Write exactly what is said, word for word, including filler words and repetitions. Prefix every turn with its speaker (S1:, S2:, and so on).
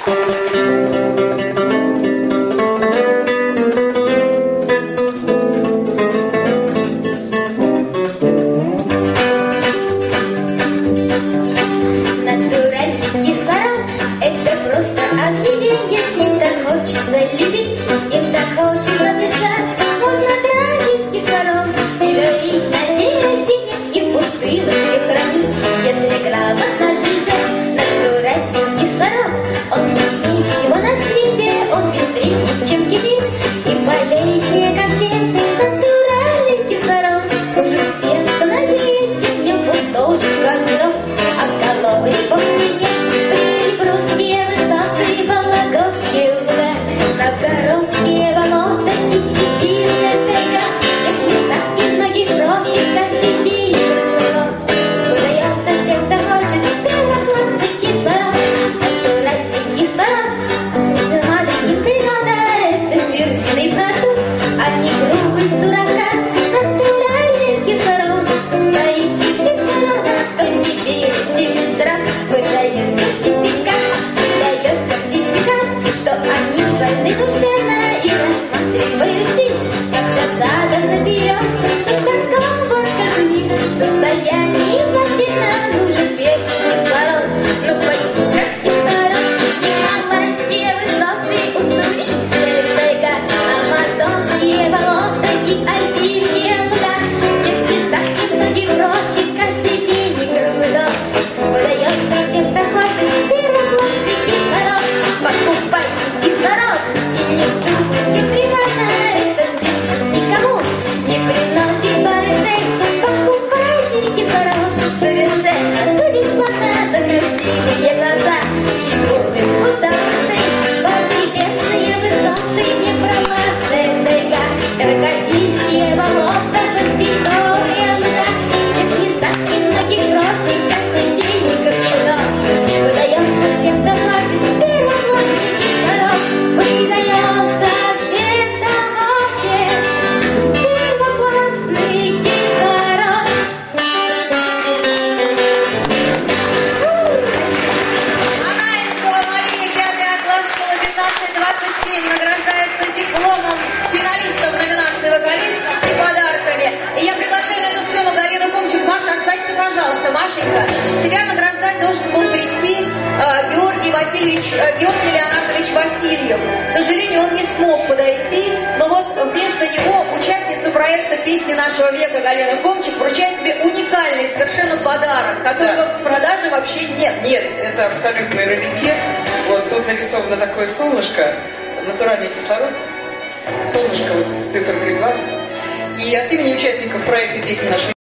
S1: Натуральный кислород — это просто объединение, с ним так хочется любить, им так хочется дышать. Можно тратить кислород и дарить на день рождения, и в бутылочке хранить, если грамотно сжижать. Натуральный кислород, он вкуснее всего на свете, он безвреднее, чем кефир, и полезнее конфет. Натуральный кислород нужен всем, кто на диете, в нем полстолбичка жиров, а в калорий вовсе нет. Прибрусские высоты, Вологодские луга, Новгородские болота и сибирская тайга, в тех местах и многих прочих каждый день кругом выдается всем, кто хочет первоклассный кислород. Натуральный кислород, мадри природа, это фирменный продукт, а не грубый суррогат. Натуральный кислород состоит из кислорода, кто не верите в Минздрав, выдает сертификат, выдает сертификат, что они больны душевно и рассматривают жизнь как-то задом наперед, что такого, как у них, в состоянии плачевно нужен свежий кислород, ну почти как кислород. Гималайские высоты, уссурийская тайга, амазонские болота и альпийские луга, в тех местах и многих прочих каждый день и круглый год выдается всем, кто хочет первоклассный кислород. Покупайте кислород и не думайте превратно, этот бизнес никому не приносит барышей. Покупайте кислород совершенно за бесплатно, за красивые глаза и улыбку до ушей. Поднебесные высоты, непролазная тайга, крокодильские болота, барсиковые луга, в тех местах и многих прочих каждый день и круглый год выдается всем, кто хочет первоклассный кислород. Выдается всем, кто хочет первоклассный кислород.
S2: Анаенкова Мария, пятый класс, школа пятнадцать двадцать семь, награждается дипломом финалиста в номинации «Вокалист» и подарками. И я приглашаю на эту сцену Галину Комчик. Маша, останься, пожалуйста. Машенька, тебя награждать должен был прийти э, Георгий Васильевич, э, Георгий Леонардович Васильев. К сожалению, он не смог подойти, но вот вместо него участница проекта «Песни нашего века» Галина Комчик вручает тебе уникальный совершенно подарок, которого
S3: Да.
S2: в продаже вообще нет.
S3: Нет, это абсолютный раритет. Вот тут нарисовано такое солнышко, натуральный кислород. Солнышко вот с цифрой два. И от имени участников проекта «Песни нашего